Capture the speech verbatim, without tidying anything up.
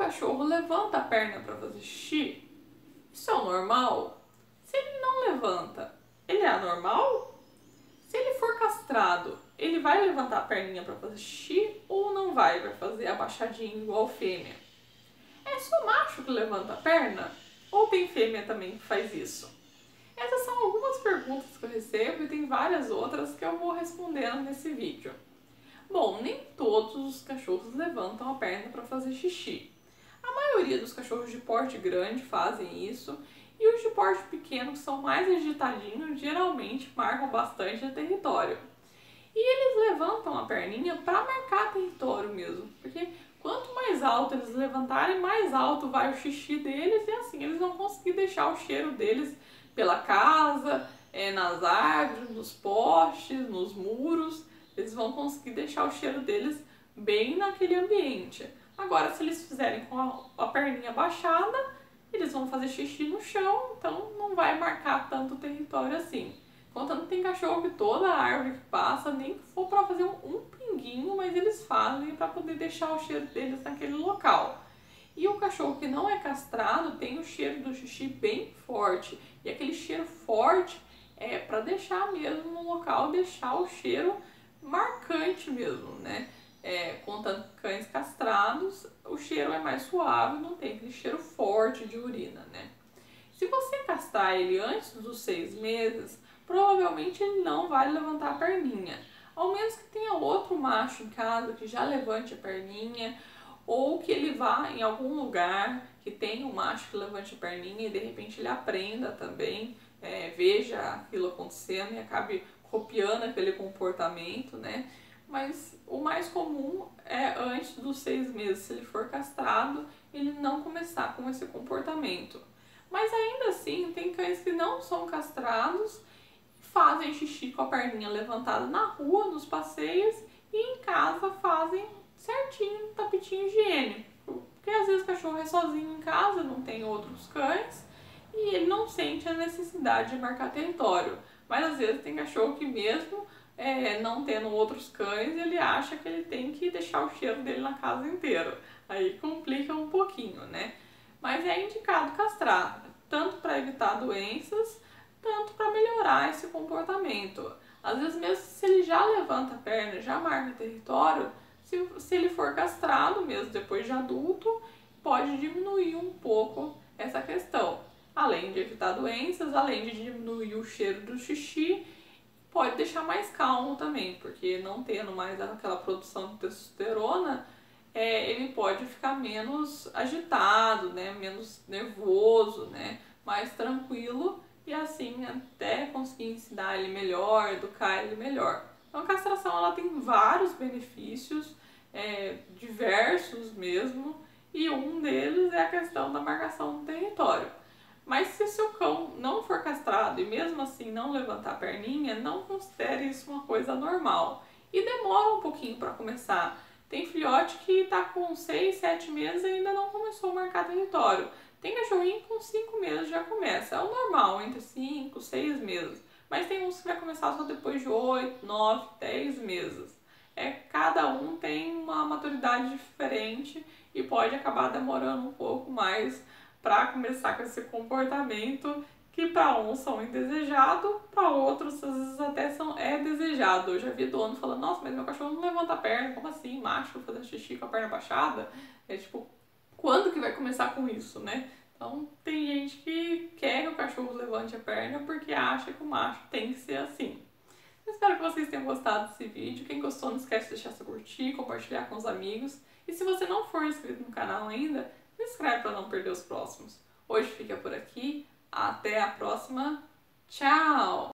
cachorro levanta a perna para fazer xixi, isso é o normal? Se ele não levanta, ele é anormal? Se ele for castrado, ele vai levantar a perninha para fazer xixi ou não vai? Vai fazer abaixadinho igual fêmea? É só macho que levanta a perna? Ou tem fêmea também que faz isso? Essas são algumas perguntas que eu recebo e tem várias outras que eu vou respondendo nesse vídeo. Bom, nem todos os cachorros levantam a perna para fazer xixi. A maioria dos cachorros de porte grande fazem isso e os de porte pequeno, que são mais agitadinhos, geralmente marcam bastante o território. E eles levantam a perninha para marcar território mesmo, porque quanto mais alto eles levantarem, mais alto vai o xixi deles e assim eles vão conseguir deixar o cheiro deles pela casa, é, nas árvores, nos postes, nos muros. Eles vão conseguir deixar o cheiro deles bem naquele ambiente. Agora, se eles fizerem com a, a perninha baixada, eles vão fazer xixi no chão, então não vai marcar tanto território assim. Contando que tem cachorro que toda a árvore que passa, nem que for para fazer um, um pinguinho, mas eles fazem para poder deixar o cheiro deles naquele local. E o cachorro que não é castrado tem o cheiro do xixi bem forte. E aquele cheiro forte é para deixar mesmo no local, deixar o cheiro marcante mesmo, né? É, contando cães castrados, o cheiro é mais suave, não tem aquele cheiro forte de urina, né? Se você castrar ele antes dos seis meses, provavelmente ele não vai levantar a perninha. Ao menos que tenha outro macho em casa que já levante a perninha, ou que ele vá em algum lugar que tenha um macho que levante a perninha e de repente ele aprenda também, é, veja aquilo acontecendo e acabe copiando aquele comportamento, né? Mas o mais comum é antes dos seis meses, se ele for castrado, ele não começar com esse comportamento. Mas ainda assim, tem cães que não são castrados, fazem xixi com a perninha levantada na rua, nos passeios, e em casa fazem certinho, tapetinho higiênico. Porque às vezes o cachorro é sozinho em casa, não tem outros cães, e ele não sente a necessidade de marcar território. Mas às vezes tem cachorro que mesmo é, não tendo outros cães, ele acha que ele tem que deixar o cheiro dele na casa inteira. Aí complica um pouquinho, né? Mas é indicado castrar, tanto para evitar doenças, tanto para melhorar esse comportamento. Às vezes mesmo se ele já levanta a perna, já marca território, se, se ele for castrado mesmo depois de adulto, pode diminuir um pouco essa questão. Além de evitar doenças, além de diminuir o cheiro do xixi, pode deixar mais calmo também, porque não tendo mais aquela produção de testosterona, é, ele pode ficar menos agitado, né, menos nervoso, né, mais tranquilo e assim até conseguir ensinar ele melhor, educar ele melhor. Então a castração ela tem vários benefícios, é, diversos mesmo, e um deles é a questão da marcação do território. Mas se o seu cão não for castrado e mesmo assim não levantar a perninha, não considere isso uma coisa normal. E demora um pouquinho para começar. Tem filhote que está com seis, sete meses e ainda não começou a marcar território. Tem cachorrinho que com cinco meses já começa. É o normal, entre cinco, seis meses. Mas tem uns que vai começar só depois de oito, nove, dez meses. É, cada um tem uma maturidade diferente e pode acabar demorando um pouco mais para começar com esse comportamento que para uns são indesejado, para outros às vezes até são, é desejado. Eu já vi dono falando, nossa, mas meu cachorro não levanta a perna, como assim, macho fazendo xixi com a perna baixada? É tipo, quando que vai começar com isso, né? Então tem gente que quer que o cachorro levante a perna porque acha que o macho tem que ser assim. Eu espero que vocês tenham gostado desse vídeo. Quem gostou, não esquece de deixar seu curtir, compartilhar com os amigos. E se você não for inscrito no canal ainda, se inscreve para não perder os próximos. Hoje fica por aqui. Até a próxima. Tchau!